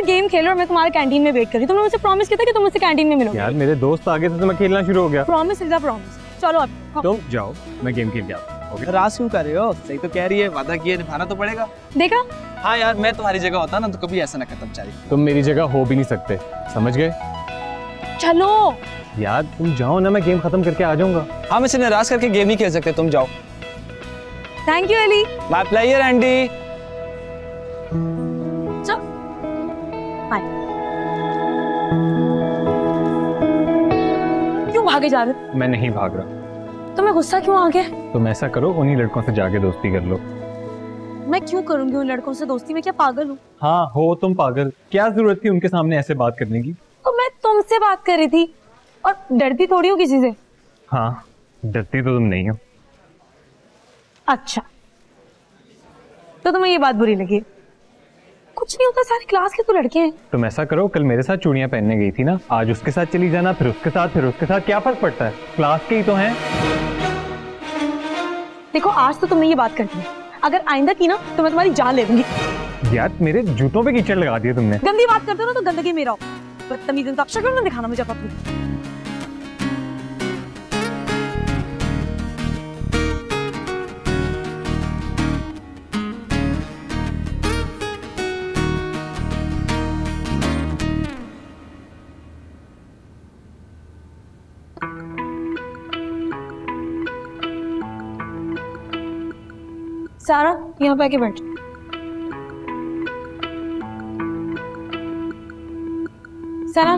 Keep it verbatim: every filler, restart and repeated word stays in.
Game खेलो और मैं तुम्हारे कैंटीन में वेट कर रही हूँ। तुमने मुझसे प्रॉमिस किया था कि तुम मुझसे कैंटीन में मिलोगे। यार मेरे दोस्त आ गए थे तो मैं खेलना शुरू हो गया। Promise is a promise. चलो अब तुम जाओ, मैं गेम खेल के आता हूँ। राज क्यों कर रहे हो? सही तो कह रही है, वादा किया निभाना तो पड़ेगा। देखा? हाँ यार, मैं तुम्हारी जगह होता ना तो कभी ऐसा ना करता बेचारी। तुम मेरी जगह हो भी नहीं सकते, समझ गए? चलो यार तुम जाओ ना, मैं गेम खत्म करके आ जाऊंगा। हम इसे नाराज करके गेम नहीं खेल सकते, तुम जाओ। Thank you Ellie. My player Andy. चल बाय। क्यों भागे जा रहे हो? मैं नहीं भाग रहा। तुम्हें गुस्सा क्यों आ गया? तुम ऐसा करो, उन्हीं लड़कों से जाके दोस्ती कर लो। मैं क्यों करूंगी उन लड़कों से दोस्ती? मैं क्या पागल हूँ? हाँ हो तुम पागल। क्या जरूरत थी उनके सामने ऐसे बात करने की? तो मैं तुमसे बात कर रही थी और डरती थोड़ी हूँ किसी से। हाँ डरती तो तुम नहीं हो। अच्छा तो तुम्हें ये बात बुरी लगी? कुछ नहीं होता, सारी क्लास के तो लड़के हैं। तुम ऐसा करो, कल मेरे साथ चूड़ियां पहनने गई थी ना, आज उसके साथ चली जाना, फिर उसके साथ, फिर उसके साथ। क्या फर्क पड़ता है, क्लास के ही तो हैं। देखो आज तो तुमने ये बात कर दी, अगर आइंदा की ना तो मैं तुम्हारी जान ले लूंगी। यार मेरे जूतों पे कीचड़ लगा दिया तुमने। गंदी बात करते हो ना तो गंदगी मेरा हो। बदतमीज इंसान, शक्ल में दिखाना मुझे अपनी। सारा यहाँ पे आके बैठ। सारा